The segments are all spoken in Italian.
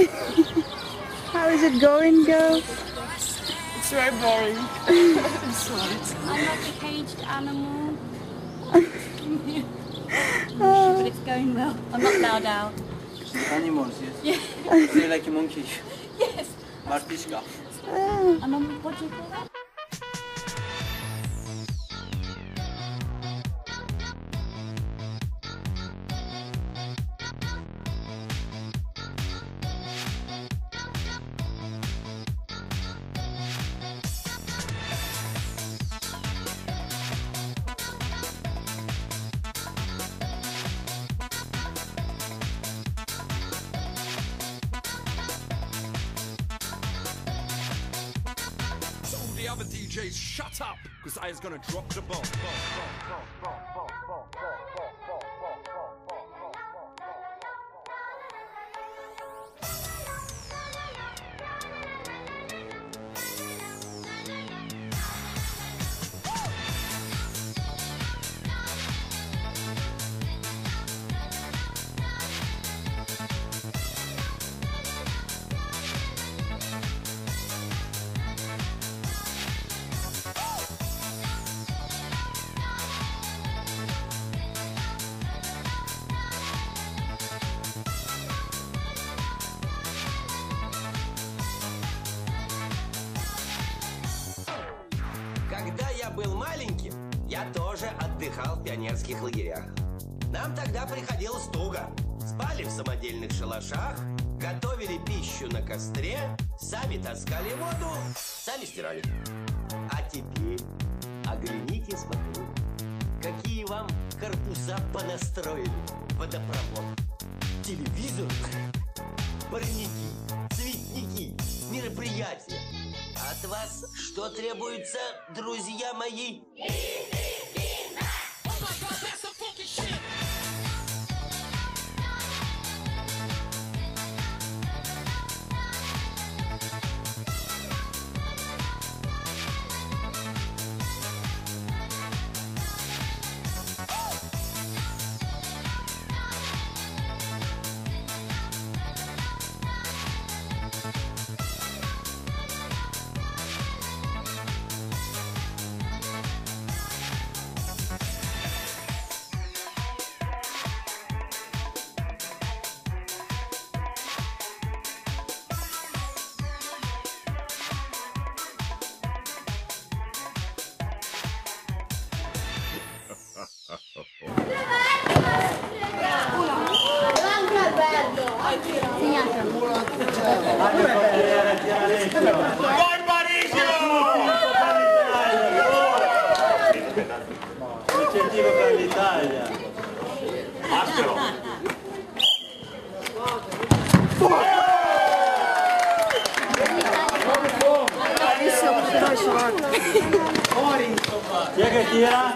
How is it going, girl? It's very boring. It's hard. I'm not a caged animal. But it's going well. I'm not allowed out. Animals, yes. Yeah. They like a monkey. Yes. Martishka. I'm on what do you call that? The other DJs, shut up, because I was gonna drop the bomb. Когда я был маленьким, я тоже отдыхал в пионерских лагерях. Нам тогда приходилось туго. Спали в самодельных шалашах, готовили пищу на костре, сами таскали воду, сами стирали. А теперь оглянитесь вокруг. Какие вам корпуса понастроили? Водопровод, телевизор, парники, цветники, мероприятия. От вас что требуется, друзья мои? Incentivo per l'Italia. Aspero. Chi è che tira?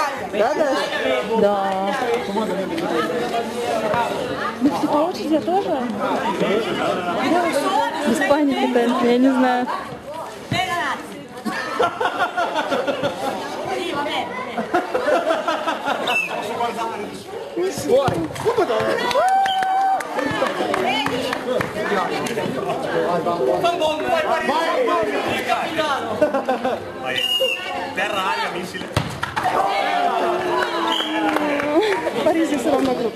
Да. Если получится, я тоже. Без паники-то, я не знаю. Fuori! Terra, aria, missile. Париж все равно группа.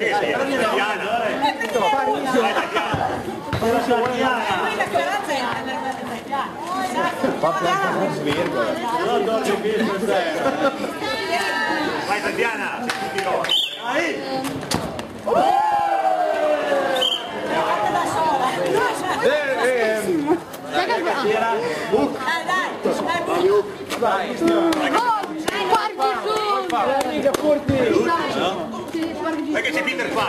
Vai Tatiana, perché c'è Peter qua.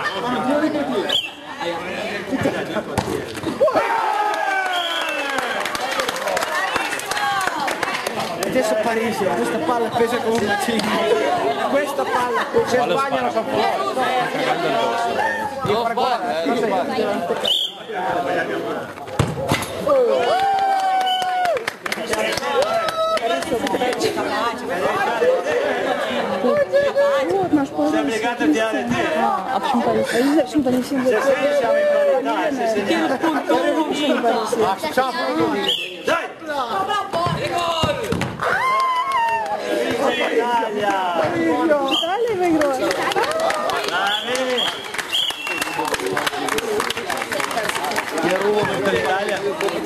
Adesso Parisi, questa palla pesa come una ciglia. Questa palla, se sbagliano fa fuori. Io Вот наш sei obbligato a tirare te. А почему Париж? А нельзя, почему они всем Se sei siamo in parità, se segniamo. Почему Париж? Dai! Italia! Италия выиграла. Bravi! Chi è rubo per l'Italia?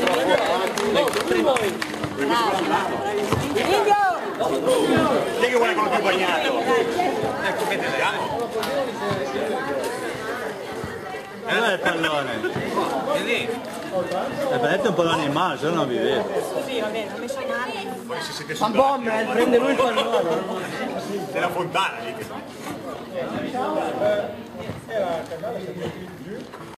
Chi è che vuole quello più bagnato? Ecco, vediamo. Dov'è il pallone? È lì. Prendete un pallone in mano, se no non vi vedo. Sì, va bene, ho messo male. Ma bombe, prende lui il pallone. C'è la fontana lì che